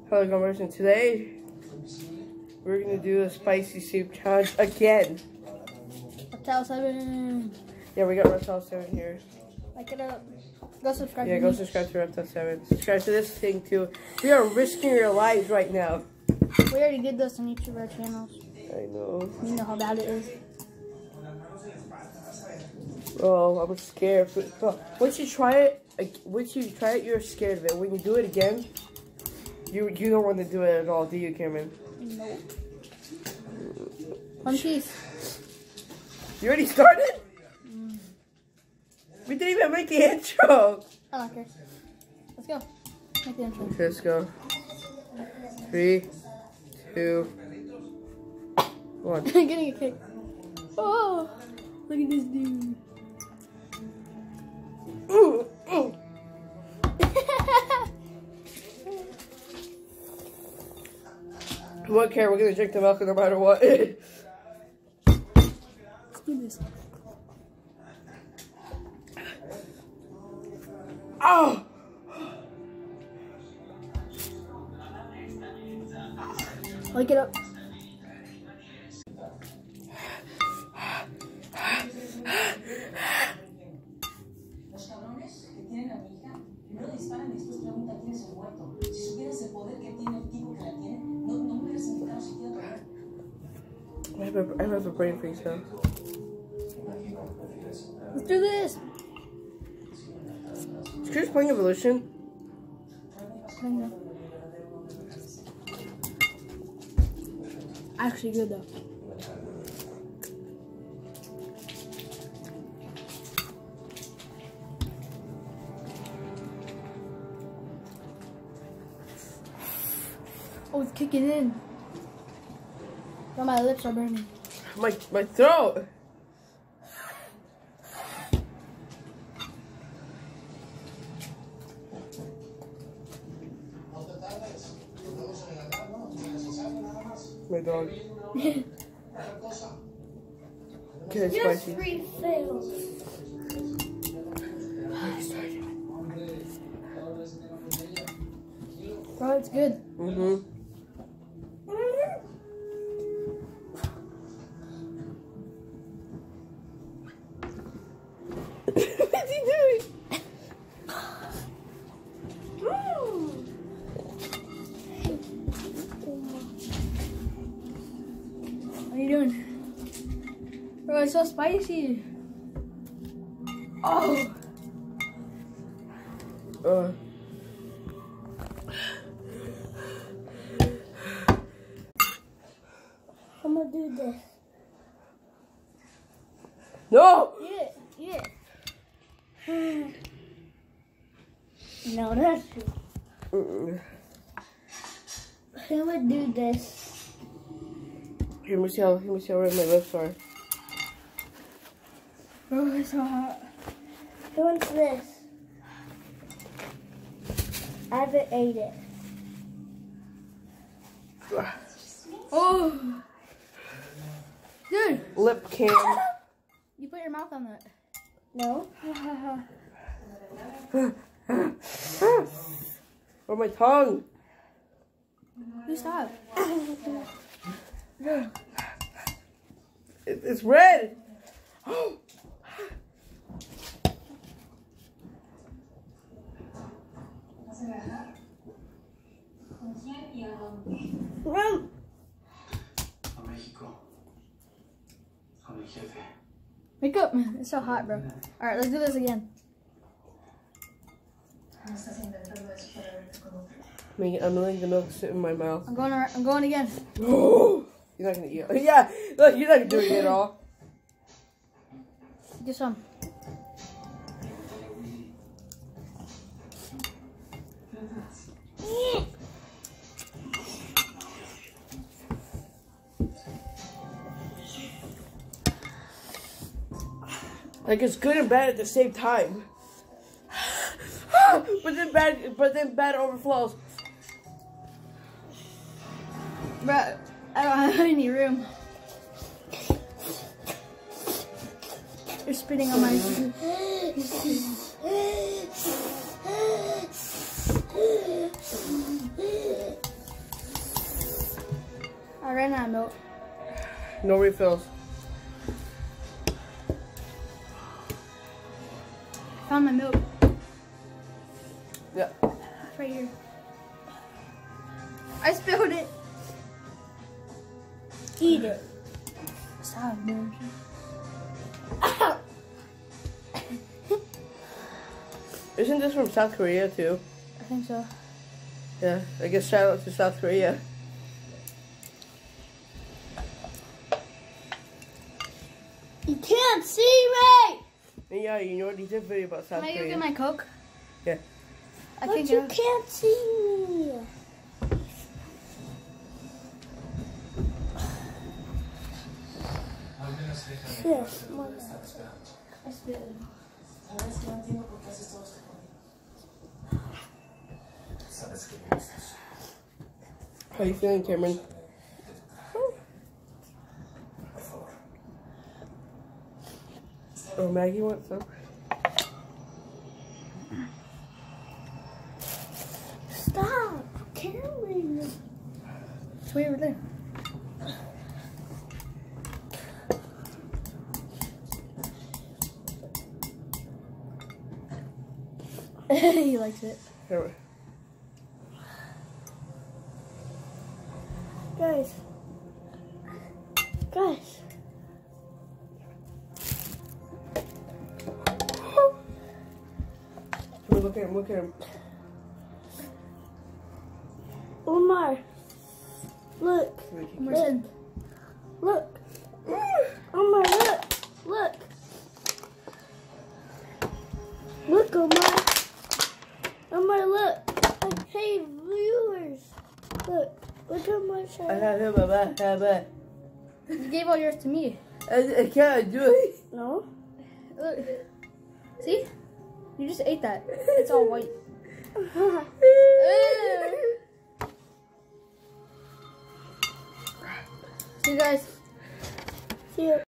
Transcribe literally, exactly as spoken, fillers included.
Hello, guys, and today we're gonna do a spicy soup challenge again. Reptile seven. Yeah, we got Reptile seven here. Like it up. Go subscribe. Yeah, to go me. subscribe to Reptile seven. Subscribe to this thing too. We are risking our lives right now. We already did this on each of our channels. I know. You know how bad it is. Oh, I'm scared. But once you try it, once you try it, you're scared of it. When you do it again, you you don't want to do it at all, do you, Cameron? No. One piece. You already started? Mm. We didn't even make the intro. I don't care. Let's go. Make the intro. Okay, let's go. Three, two, one. I'm getting a kick. Oh, look at this dude. Ooh, ooh. We won't care, we're gonna drink the milk no matter what. Let's do this. Oh! Wake it up. Los cabrones que tienen a mi hija no le disparan y después preguntan quién es el muerto. Si supieras el poder que tiene el tipo que la tiene, no, no me hubieras invitado siquiera a comer. I have a, I have a brain freeze now. Let's do this. Is Chris playing Evolution? Actually good though. Oh, it's kicking in. Oh, my lips are burning. My, my throat! My dog. Okay, it's spicy. refill. Bro, it's good. Mm-hmm. What's he doing? What are you doing? Bro, it's so spicy. Oh. Uh. I'm gonna do this. No! Yeah, yeah. No, that's true. Mm-mm. I'm gonna do this. Here, let me see how, let me see how red my lips are. Bro, it's so hot. Who wants this? I haven't ate it. Oh! Dude! Lip cam. You put your mouth on that. No. Or my tongue. You stop. It, it's red. Run! A México. A mi jefe. Wake up. It's so hot, bro. Alright, let's do this again. I'm I'm letting the milk sit in my mouth. I'm going I'm going again. You're not gonna eat it. Yeah, look, you're not doing it at all. Do some. Like it's good and bad at the same time. But then bad, but then bad overflows. Bro, I don't have any room. You're spitting on my food. I ran out of milk. No refills. Found my milk. Yeah. It's right here. I spilled it. Eat it. Stop, man. Isn't this from South Korea too? I think so. Yeah. I guess shout out to South Korea. You can't see me! And yeah, you know what? He did a video about South Can I go Korea. get my Coke? Yeah. I But think you I- can't see me. Yes, mother. I spilled it. La verdad es que no entiendo por qué haces todo esto conmigo. Sabes que me gustas. How you feeling, Cameron? Por favor. Oh, Maggie wants some. Stop, Cameron. It's way over there. He likes it. Here. Guys. Guys. Look at him, look at him. Omar. Look. Listen. Look. Omar, look. Look. Look, Omar. Omar, look. Hey, viewers. Look. Look how much I I have. had him, I had him. You gave all yours to me. I, I can't do it. No? Look. See? You just ate that. It's all white. See you guys. See you.